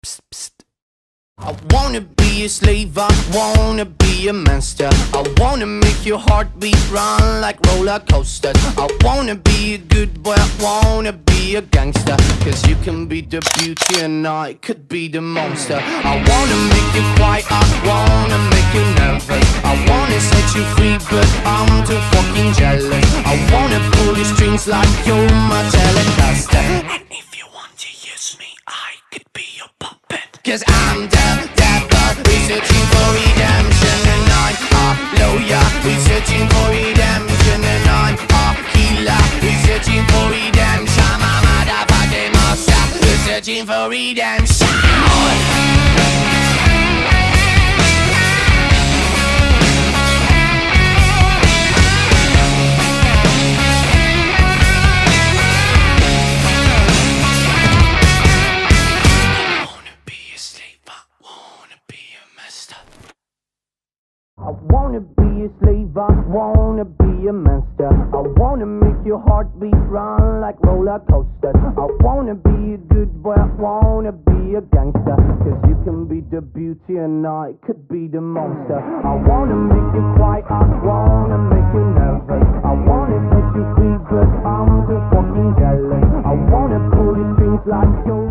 I wanna be a slave, I wanna be a master. I wanna make your heartbeat run like roller coasters. I wanna be a good boy, I wanna be a gangster. Cause you can be the beauty and I could be the monster. I wanna make you quiet, I wanna make you nervous. I wanna set you free but I'm too fucking jealous. I wanna pull your strings like you're my Telecaster. And if you want to use me, I could be your puppet. Cause I'm the devil, we're searching for redemption. And I'm a lawyer, we're searching for redemption. And I'm a healer, we're searching for redemption. I'm a motherfucking monster, we're searching for redemption. I wanna be a slave, I wanna be a master. I wanna make your heartbeat run like roller coasters. I wanna be a good boy, I wanna be a gangster. Cause you can be the beauty and I could be the monster. I wanna make you quiet, I wanna make you nervous. I wanna set you free but I'm too fucking jealous. I wanna pull your strings like you